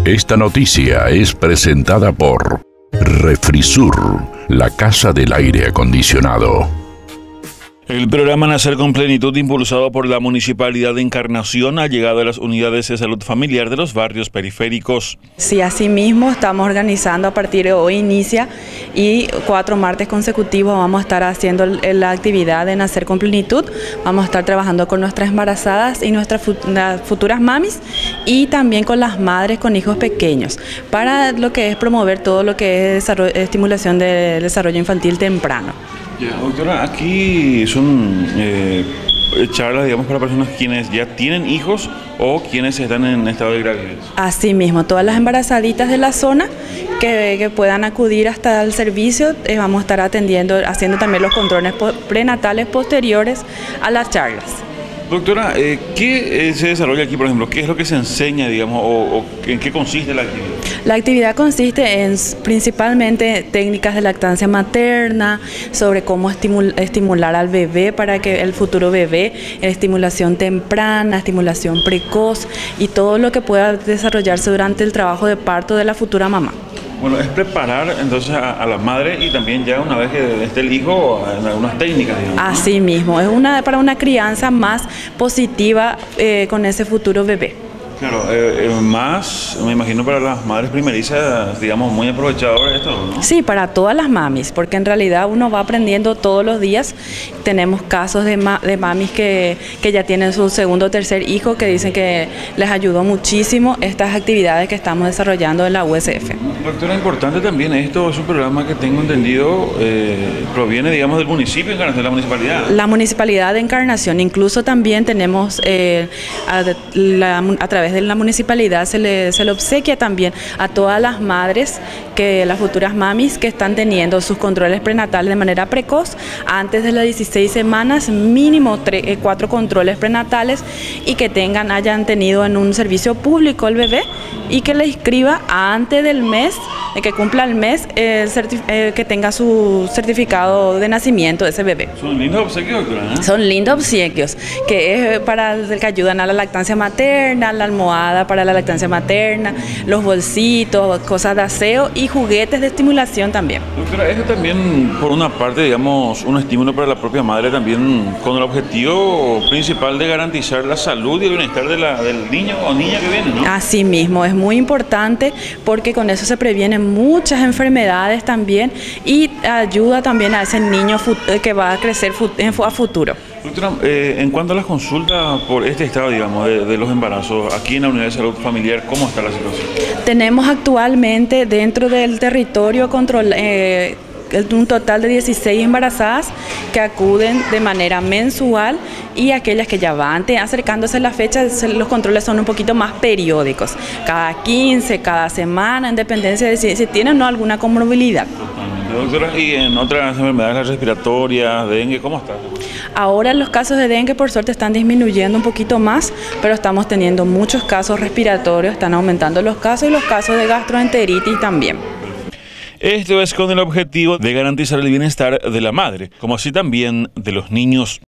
Esta noticia es presentada por Refrisur, la casa del aire acondicionado. El programa Nacer con Plenitud, impulsado por la Municipalidad de Encarnación, ha llegado a las unidades de salud familiar de los barrios periféricos. Sí, asimismo estamos organizando a partir de hoy inicia y 4 martes consecutivos vamos a estar haciendo la actividad de Nacer con Plenitud. Vamos a estar trabajando con nuestras embarazadas y nuestras futuras mamis y también con las madres con hijos pequeños para lo que es promover todo lo que es estimulación del desarrollo infantil temprano. Doctora, aquí son charlas, digamos, para personas quienes ya tienen hijos o quienes están en estado de gravidez. Así mismo, todas las embarazaditas de la zona que puedan acudir hasta el servicio, vamos a estar atendiendo, haciendo también los controles prenatales posteriores a las charlas. Doctora, ¿qué se desarrolla aquí, por ejemplo? ¿Qué es lo que se enseña, digamos, o en qué consiste la actividad? La actividad consiste en principalmente técnicas de lactancia materna, sobre cómo estimular al bebé para que el futuro bebé, estimulación temprana, estimulación precoz y todo lo que pueda desarrollarse durante el trabajo de parto de la futura mamá. Bueno, es preparar entonces a la madre y también ya una vez que esté el hijo en algunas técnicas, digamos, ¿no? Así mismo, es para una crianza más positiva con ese futuro bebé. Claro, más, me imagino, para las madres primerizas, digamos, muy aprovechador esto, ¿no? Sí, para todas las mamis, porque en realidad uno va aprendiendo todos los días. Tenemos casos de mamis que ya tienen su segundo o tercer hijo, que dicen que les ayudó muchísimo estas actividades que estamos desarrollando en la USF. Doctora, importante también esto, es un programa que tengo entendido, proviene, digamos, del municipio de Encarnación, de la municipalidad. La municipalidad de Encarnación, incluso también tenemos a través de la municipalidad se le obsequia también a todas las madres, las futuras mamis que están teniendo sus controles prenatales de manera precoz, antes de las 16 semanas, mínimo 4 controles prenatales y que hayan tenido en un servicio público el bebé y que le inscriba antes del mes, que cumpla el mes, que tenga su certificado de nacimiento de ese bebé. Son lindos obsequios, doctora, ¿eh? Son lindos obsequios, que es que ayudan a la lactancia materna, la almohada para la lactancia materna, los bolsitos, cosas de aseo y juguetes de estimulación también. Doctora, eso también, por una parte, digamos, un estímulo para la propia madre también, con el objetivo principal de garantizar la salud y el bienestar del niño o niña que viene, ¿no? Así mismo, es muy importante porque con eso se previenen muchas enfermedades también y ayuda también a ese niño que va a crecer a futuro. Doctora, en cuanto a las consultas por este estado, digamos, de los embarazos, aquí en la Unidad de Salud Familiar, ¿cómo está la situación? Tenemos actualmente dentro del territorio un total de 16 embarazadas que acuden de manera mensual y aquellas que ya van acercándose a la fecha, los controles son un poquito más periódicos, cada 15, cada semana, en dependencia de si tienen o no alguna comorbilidad. Doctora, y en otras enfermedades respiratorias, dengue, ¿cómo está? Ahora los casos de dengue por suerte están disminuyendo un poquito más, pero estamos teniendo muchos casos respiratorios, están aumentando los casos y los casos de gastroenteritis también. Esto es con el objetivo de garantizar el bienestar de la madre, como así también de los niños.